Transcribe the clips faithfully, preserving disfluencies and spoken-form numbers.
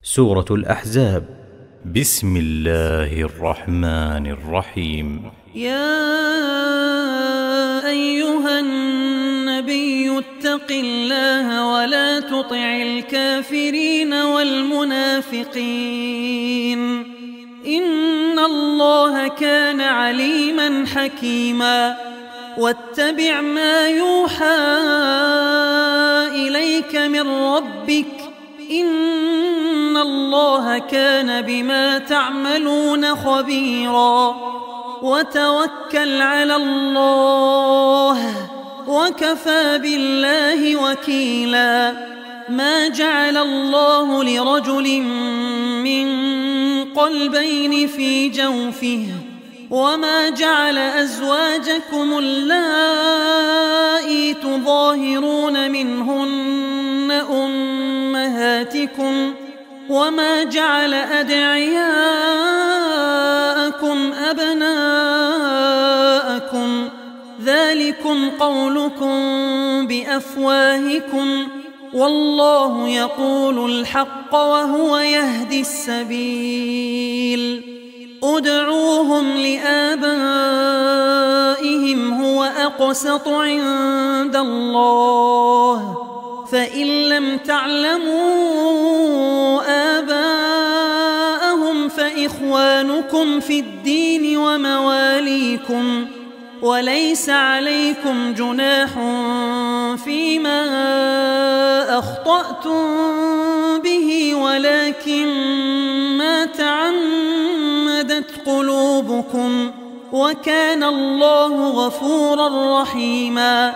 سورة الأحزاب. بسم الله الرحمن الرحيم. يا أيها النبي اتق الله ولا تطع الكافرين والمنافقين إن الله كان عليما حكيما. واتبع ما يوحى إليك من ربك إن الله كان بما تعملون خبيرا. وتوكل على الله وكفى بالله وكيلا. ما جعل الله لرجل من قلبين في جوفه وما جعل أزواجكم اللائي تظاهرون منهن أمهاتكم وما جعل أدعياءكم أبناءكم ذلكم قولكم بأفواهكم والله يقول الحق وهو يهدي السبيل. ادعوهم لآبائهم هو أقسط عند الله فإن لم تعلموا آباءهم فإخوانكم في الدين ومواليكم وليس عليكم جناح فيما أخطأتم به ولكن ما تعمدت قلوبكم وكان الله غفورا رحيما.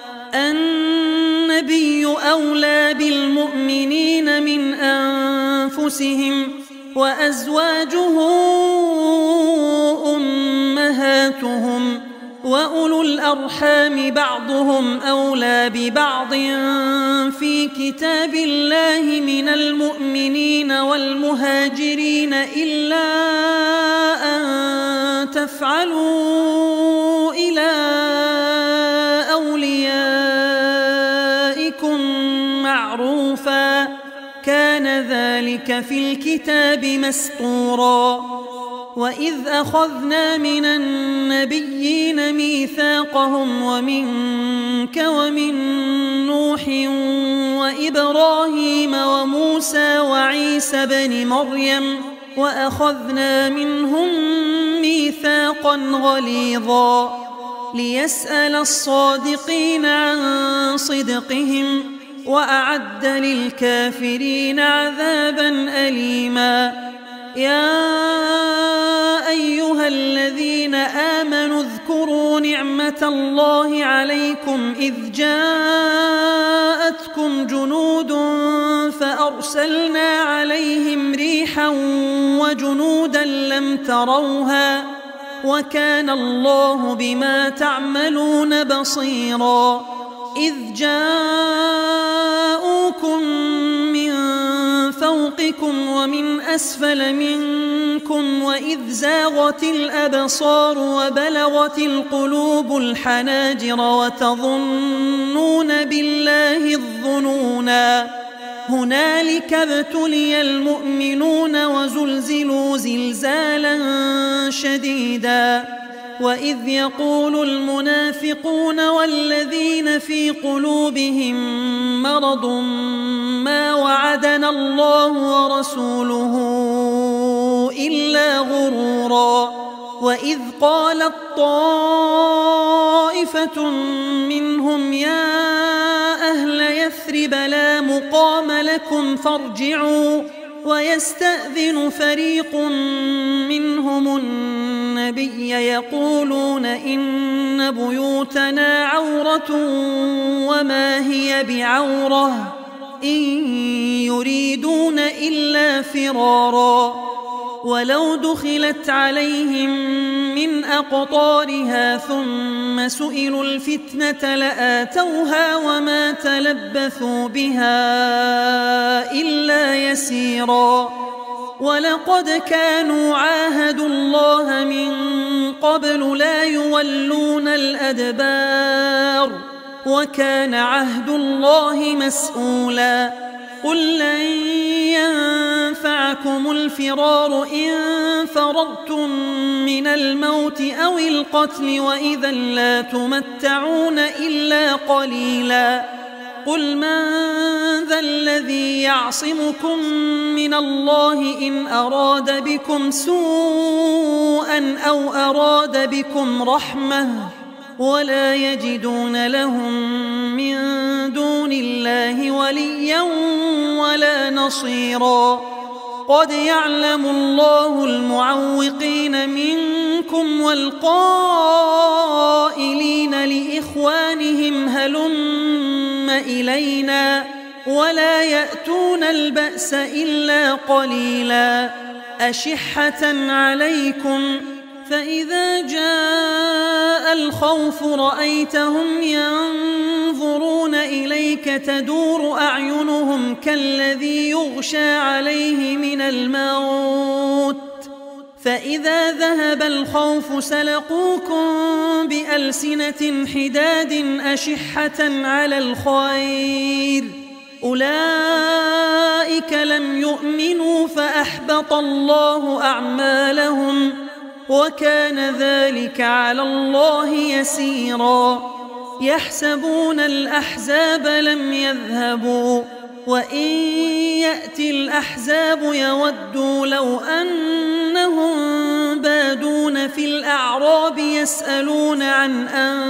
النبي أولى بالمؤمنين من أنفسهم وأزواجه أمهاتهم وأولو الأرحام بعضهم أولى ببعض في كتاب الله من المؤمنين والمهاجرين إلا أن تفعلوا إلى أوليائكم معروفا كان ذلك في الكتاب مسطورا. وإذ أخذنا من النبيين ميثاقهم ومنك ومن نوح وإبراهيم وموسى وعيسى بن مريم وأخذنا منهم ميثاقا غليظا ليسأل الصادقين عن صدقهم وأعد للكافرين عذابا أليما. يا أيها الذين آمنوا اذكروا نعمة الله عليكم إذ جاءتكم جنود فأرسلنا عليهم ريحا وجنودا لم تروها وكان الله بما تعملون بصيرا. إذ جاءوكم من فوقكم ومن أسفل منكم وإذ زاغت الأبصار وبلغت القلوب الحناجر وتظنون بالله الظنونا. هنالك ابتلي المؤمنون وزلزلوا زلزالا شديدا. وإذ يقول المنافقون والذين في قلوبهم مرض ما وعدنا الله ورسوله إلا غرورا. وإذ قالت طائفة منهم يا أهل يثرب لا مقام لكم فارجعوا ويستأذن فريق منهم النبي يقولون إن بيوتنا عورة وما هي بعورة إن يريدون إلا فرارا. ولو دخلت عليهم من أقطارها ثم سئلوا الفتنة لآتوها وما تلبثوا بها إلا يسيرا. ولقد كانوا عاهدوا الله من قبل لا يولون الأدبار وكان عهد الله مسؤولا. قل لن معكم الفرار إن فررتم من الموت أو القتل وإذا لا تمتعون إلا قليلا قل من ذا الذي يعصمكم من الله إن أراد بكم سوءا أو أراد بكم رحمة ولا يجدون لهم من دون الله وليا ولا نصيرا قد يعلم الله المعوقين منكم والقائلين لإخوانهم هلم إلينا ولا يأتون البأس إلا قليلا أشحة عليكم فإذا جاء الخوف رأيتهم ينظرون إليك تدور أعينهم كالذي يغشى عليه من الموت فإذا ذهب الخوف سلقوكم بألسنة حداد أشحة على الخير أولئك لم يؤمنوا فأحبط الله أعمالهم وكان ذلك على الله يسيرا يحسبون الأحزاب لم يذهبوا وإن يأتي الأحزاب يودوا لو أنهم بادون في الأعراب يسألون عن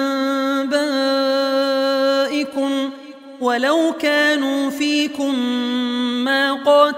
أنبائكم ولو كانوا فيكم ما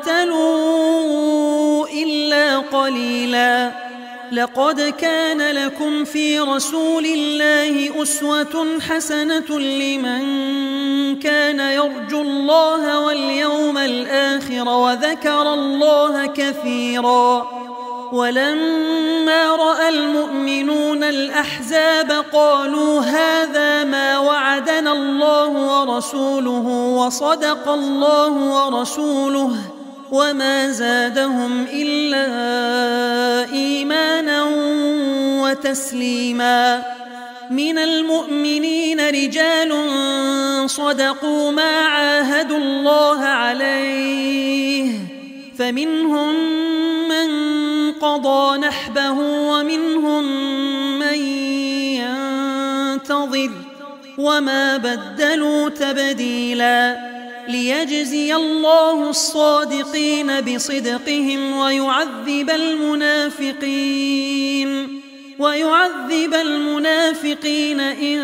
قاتلوا إلا قليلا لقد كان لكم في رسول الله أسوة حسنة لمن كان يرجو الله واليوم الآخر وذكر الله كثيرا ولما رأى المؤمنون الأحزاب قالوا هذا ما وعدنا الله ورسوله وصدق الله ورسوله وما زادهم إلا إيمانا وتسليما من المؤمنين رجال صدقوا ما عاهدوا الله عليه فمنهم من قضى نحبه ومنهم من ينتظر وما بدلوا تبديلا ليجزي الله الصادقين بصدقهم ويعذب المنافقين ويعذب المنافقين إن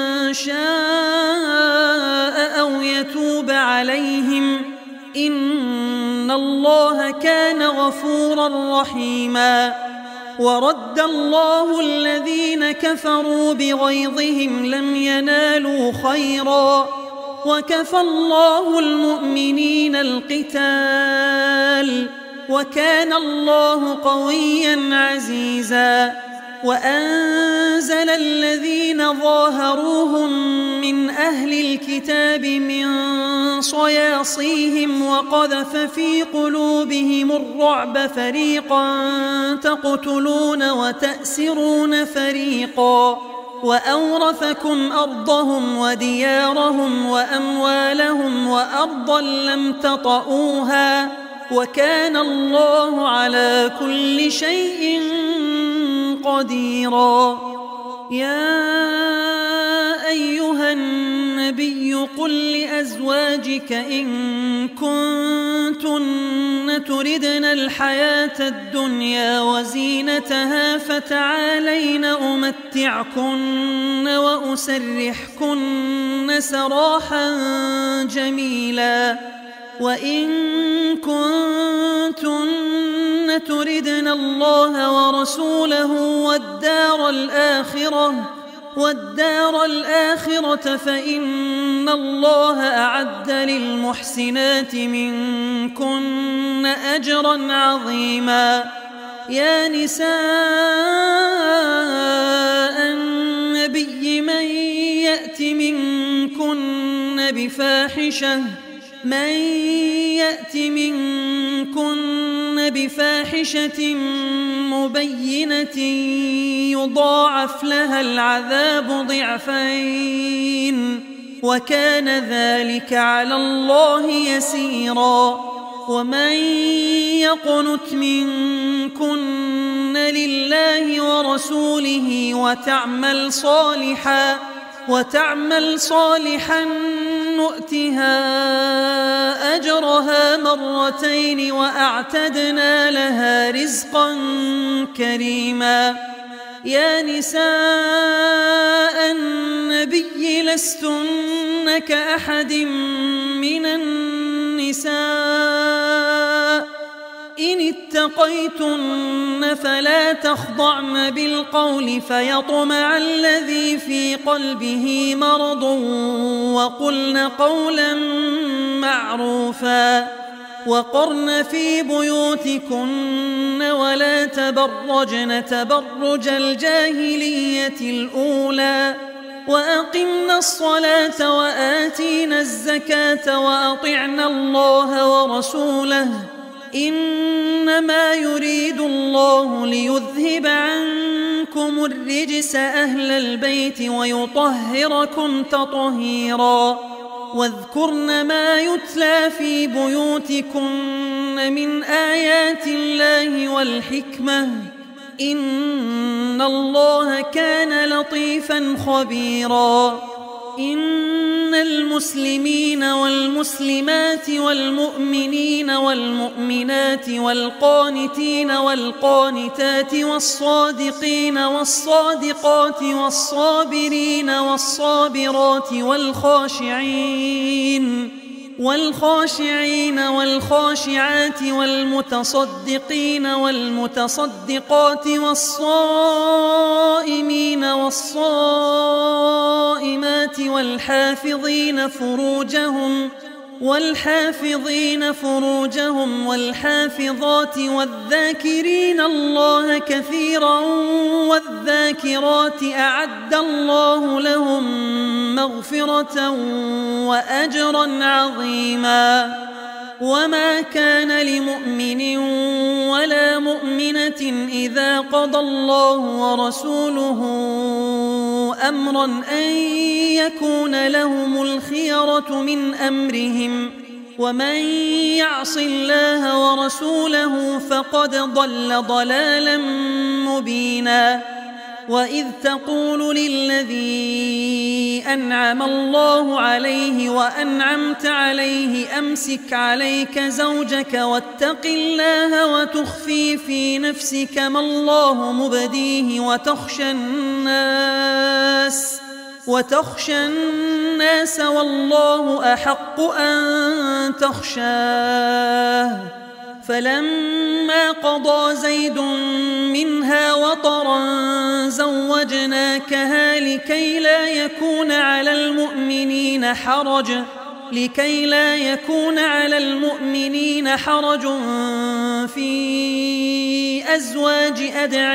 شاء أو يتوب عليهم إن الله كان غفورا رحيما ورد الله الذين كفروا بغيظهم لم ينالوا خيرا وكفى الله المؤمنين القتال وكان الله قويا عزيزا وأنزل الذين ظاهروهم من أهل الكتاب من صياصيهم وقذف في قلوبهم الرعب فريقا تقتلون وتأسرون فريقا وأورثكم أرضهم وديارهم وأموالهم وأرضا لم تطئوها وكان الله على كل شيء قديرا يا أيها النبي قل لأزواجك إن كنتن تردن الحياة الدنيا وزينتها فتعالين أمتعكن وأسرحكن سراحا جميلا وإن كنتن تردن الله ورسوله والدار الآخرة والدار الآخرة فإن الله أعد للمحسنات منكن أجرا عظيما يا نساء النبي من يأت منكن بفاحشة من يأت منكن بفاحشة مبينة يضاعف لها العذاب ضعفين وكان ذلك على الله يسيرا ومن يقنت منكن لله ورسوله وتعمل صالحا وتعمل صالحا نؤتها أجرها مرتين وأعتدنا لها رزقا كريما. يا نساء النبي لستن كأحد من النساء إن اتقيتن فلا تخضعن بالقول فيطمع الذي في قلبه مرض وقلن قولا معروفا. وقرن في بيوتكن ولا تبرجن تبرج الجاهلية الأولى وأقمنا الصلاة وآتينا الزكاة وأطعنا الله ورسوله إنما يريد الله ليذهب عنكم الرجس أهل البيت ويطهركم تطهيرا. واذكرن ما يتلى في بيوتكن من آيات الله والحكمة إن الله كان لطيفا خبيرا. إن المسلمين والمسلمات والمؤمنين والمؤمنات والقانتين والقانتات والصادقين والصادقات والصابرين والصابرات والخاشعين والخاشعين والخاشعات والمتصدقين والمتصدقات والصائمين والصائمات والحافظين فروجهم والحافظين فروجهم والحافظات والذاكرين الله كثيرا والذاكرات أعد الله لهم مغفرة وأجرا عظيما. وما كان لمؤمن ولا مؤمنة إذا قضى الله ورسوله أمرا أن يكون لهم الخيرة من أمرهم ومن يعص الله ورسوله فقد ضل ضلالا مبينا. وإذ تقول للذي أنعم الله عليه وأنعمت عليه أمسك عليك زوجك واتق الله وتخفي في نفسك ما الله مبديه وتخشى الناس وتخشى الناس والله أحق أن تخشاه. فلما قضى زيد منها وطرا زوجناكها لكي لا يكون على المؤمنين حرج لكي لا يكون على المؤمنين حرج في أزواج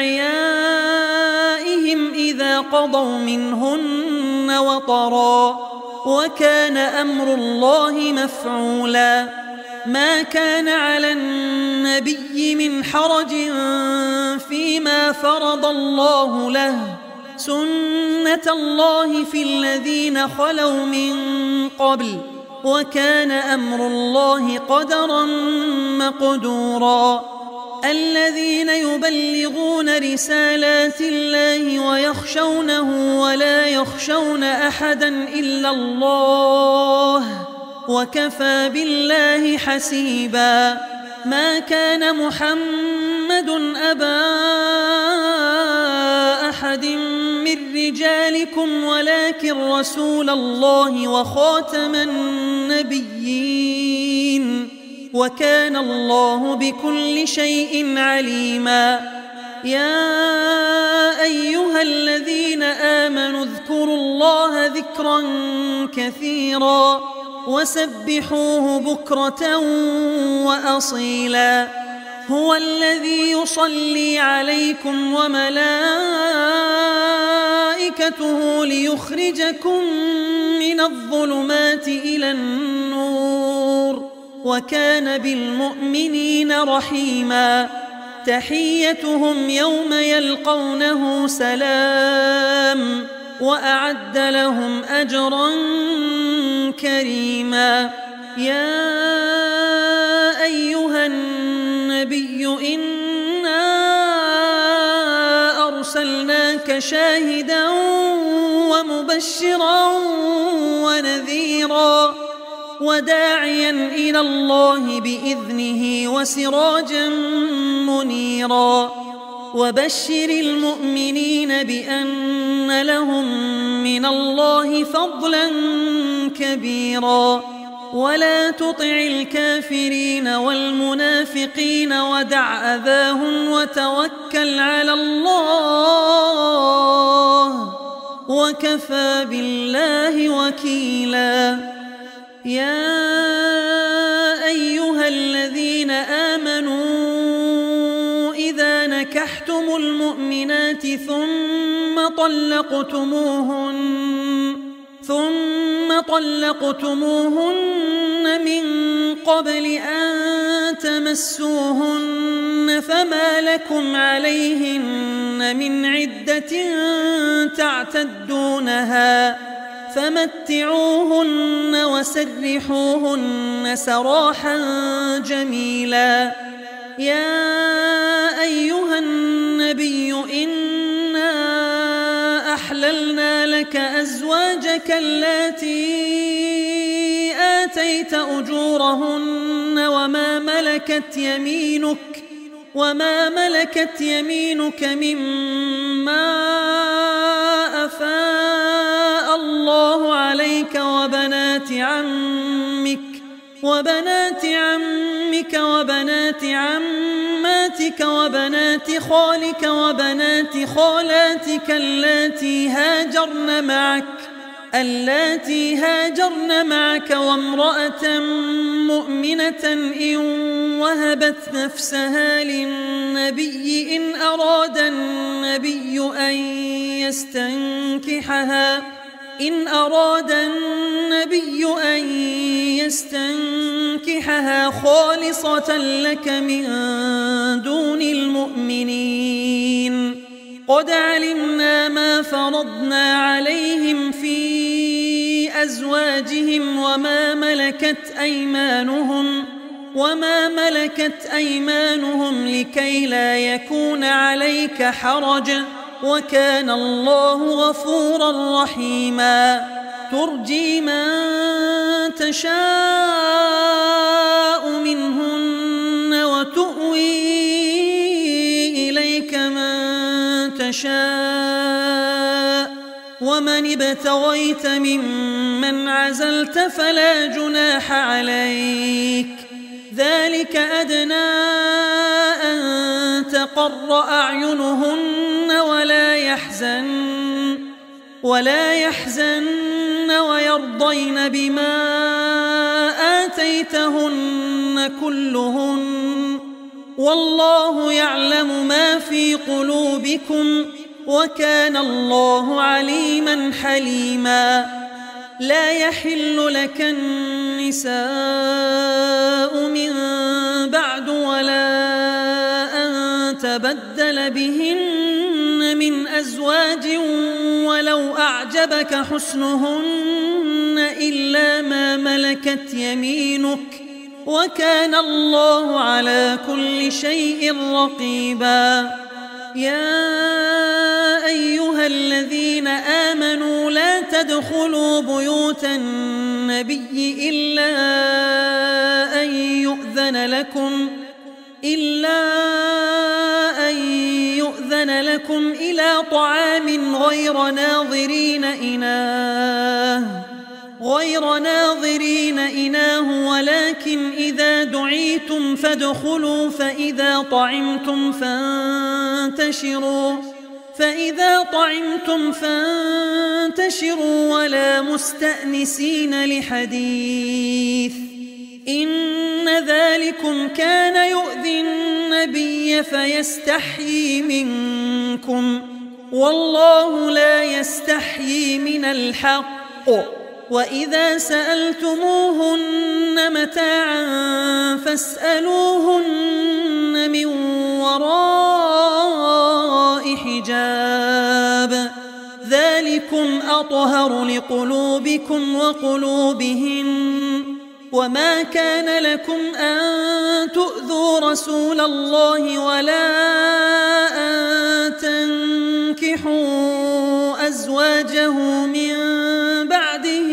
أدعيائهم إذا قضوا منهن وطرا وكان أمر الله مفعولا. ما كان على النبي من حرج فيما فرض الله له سنة الله في الذين خلوا من قبل وكان أمر الله قدرا مقدورا. الذين يبلغون رسالات الله ويخشونه ولا يخشون أحدا إلا الله وكفى بالله حسيبا. ما كان محمد أبا أحد من رجالكم ولكن رسول الله وخاتم النبيين وكان الله بكل شيء عليما. يا أيها الذين آمنوا اذكروا الله ذكرا كثيرا وسبحوه بكرة وأصيلا. هو الذي يصلي عليكم وملائكته ليخرجكم من الظلمات إلى النور وكان بالمؤمنين رحيما. تحيتهم يوم يلقونه سلام وأعد لهم أجرا كريما. يا أيها النبي إنا أرسلناك شاهدا ومبشرا ونذيرا وداعيا إلى الله بإذنه وسراجا منيرا وبشر المؤمنين بأن لهم من الله فضلا كبيرا ولا تطع الكافرين والمنافقين ودع أذاهم وتوكل على الله وكفى بالله وكيلا. يا أيها الذين آمنوا إذا نكحتم المؤمنات ثم طلقتموهن ثم طلقتموهن من قبل أن تمسوهن فما لكم عليهن من عدة تعتدونها فمتعوهن وسرحوهن سراحا جميلا. يا أيها النبي إنا أحللنا لك أزواجك اللاتي آتيت أجورهن وما ملكت يمينك وما ملكت يمينك مما أفاء الله عليك وبنات عمك وبنات عمك وبنات عماتك وبنات خالك وبنات خالاتك اللاتي هاجرن معك اللاتي هاجرن معك وامرأة مؤمنة إن وهبت نفسها للنبي إن أراد النبي أن يستنكحها إن أراد النبي أن يستنكحها خالصة لك من دون المؤمنين. قد علمنا ما فرضنا عليهم في أزواجهم وما ملكت أيمانهم وما ملكت أيمانهم لكي لا يكون عليك حرج وكان الله غفورا رحيما. ترجي من تشاء منهن وتؤوي إليك من تشاء ومن ابتغيت ممن عزلت فلا جناح عليك ذلك أدنى أن تقر أعينهن ولا يحزن ولا يحزن ويرضين بما آتيتهن كلهن والله يعلم ما في قلوبكم وكان الله عليما حليما. لا يحل لك النساء من بعد ولا أن تبدل بهن من أزواج ولو أعجبك حسنهن إلا ما ملكت يمينك وكان الله على كل شيء رقيبا. يا أيها الذين آمنوا لا تدخلوا بيوت النبي إلا أن يؤذن لكم إلا أن يؤذن لكم إلى طعام غير ناظرين إناه غير ناظرين إناه ولكن إذا دعيتم فادخلوا فإذا طعمتم فانتشروا فإذا طعمتم فانتشروا ولا مستأنسين لحديث إن ذلكم كان يؤذي النبي فيستحيي منكم والله لا يستحيي من الحق. وإذا سألتموهن متاعا فاسألوهن من وراء حجاب ذلكم أطهر لقلوبكم وقلوبهن وما كان لكم أن تؤذوا رسول الله ولا أن تنكحوا أزواجه من بعده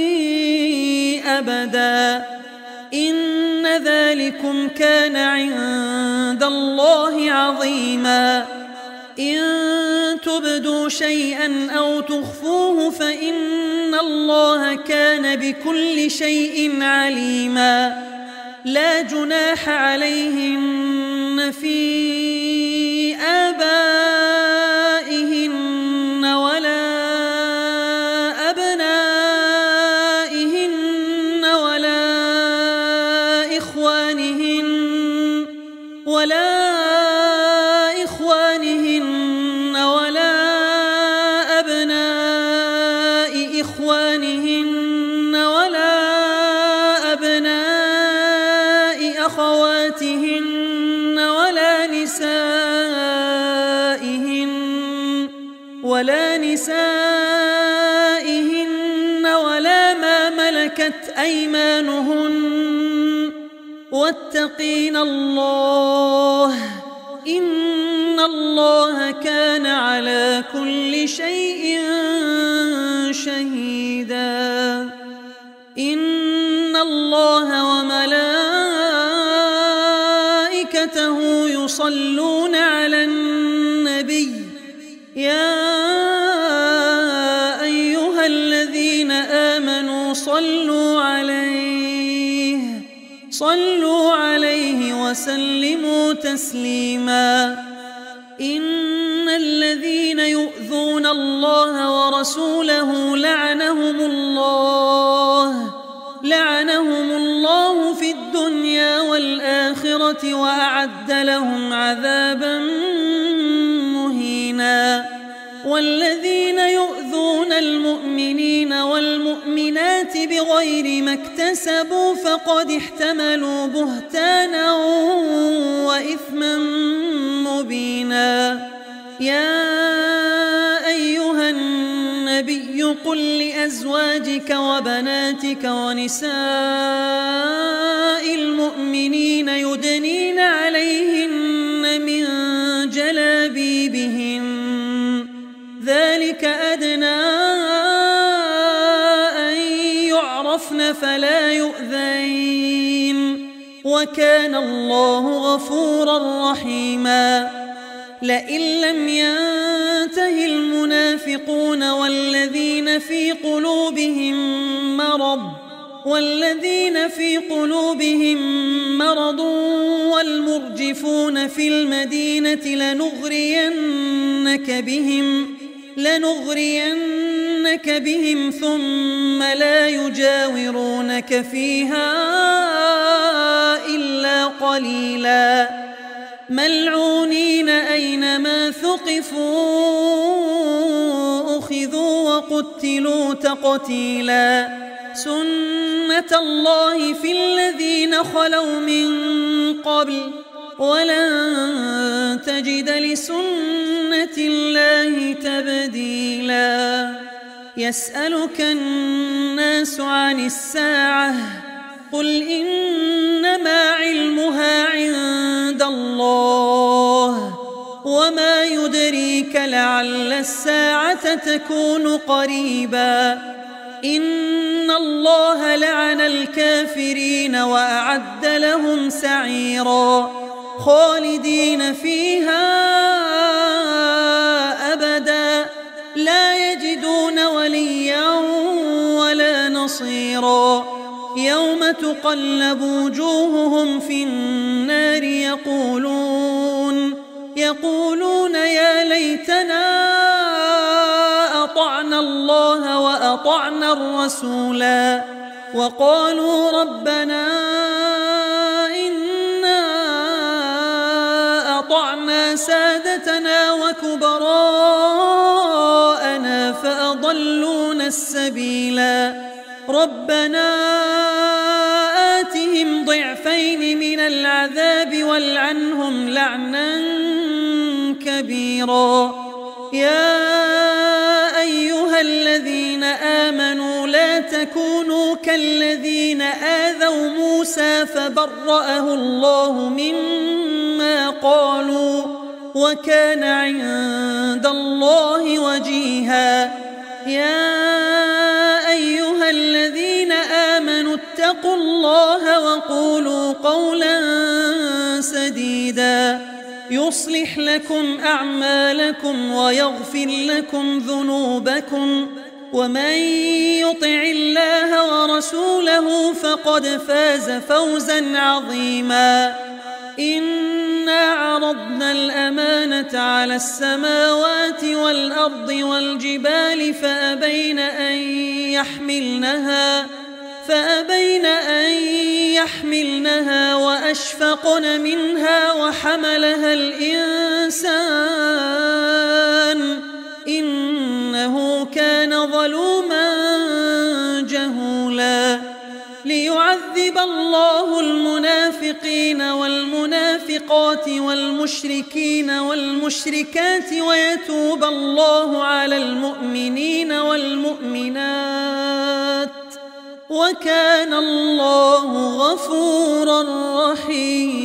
أبدا إن ذلكم كان عند الله عظيما إن تبدوا شيئا أو تخفوه فإن الله كان بكل شيء عليما لا جناح عليهن في آبائهن ولا أبنائهن ولا إخوانهن ولا إخوانهن ولا أبناء إخوانهن ولا أبناء أخواتهن ولا نسائهن ولا نسائهن ولا ما ملكت أيمانهن واتقين الله إن الله كان على كل شيء شهيدا إن الله وملائكته يصلون على النبي يا أيها الذين آمنوا صلوا عليه صلوا عليه وسلموا تسليما إن الذين يؤذون الله ورسوله لعنهم الله لعنهم الله في الدنيا والآخرة وأعد لهم عذابا مهينا والذين يؤذون المؤمنين والمؤمنات بغير ما اكتسبوا فقد احتملوا بهتانا وإثما مبينا يا أيها النبي قل لأزواجك وبناتك ونساء المؤمنين يدنين عليهن من جلابيبهن ذلك أدنى أن يعرفن فلا يؤذين وكان الله غفورا رحيما لئن لم ينته المنافقون والذين في قلوبهم مرض والذين في قلوبهم مرض والمرجفون في المدينة لنغرينك بهم لنغرينك بهم ثم لا يجاورونك فيها إلا قليلا ملعونين أينما ثقفوا أخذوا وقتلوا تقتيلا سنة الله في الذين خلوا من قبل ولن تجد لسنة الله تبديلا يسألك الناس عن الساعة قل إنما علمها عند الله وما يدريك لعل الساعة تكون قريبا إن الله لعن الكافرين وأعد لهم سعيرا خالدين فيها أبدا لا يجدون وليا ولا نصيرا يوم تقلب وجوههم في النار يقولون يقولون يا ليتنا أطعنا الله وأطعنا الرسولا وقالوا ربنا إنا أطعنا سادتنا وكبراءنا فأضلونا السبيلا ربنا آتهم ضعفين من العذاب والعنهم لعنا كبيرا يا أيها الذين آمنوا لا تكونوا كالذين آذوا موسى فبرأه الله مما قالوا وكان عند الله وجيها. يا أيها الذين آمنوا اتقوا الله وقولوا قولا سديدا يصلح لكم أعمالكم ويغفر لكم ذنوبكم ومن يطع الله ورسوله فقد فاز فوزا عظيما. إنا عرضنا الأمانة على السماوات والأرض والجبال فأبين أن يحملنها فأبين أن يحملنها وأشفقن منها وحملها الإنسان إنه كان ظلوما جهولا. ليعذب الله المنافقين والمنافقات والمشركين والمشركات ويتوب الله على المؤمنين والمؤمنات وكان الله غفورا رحيما.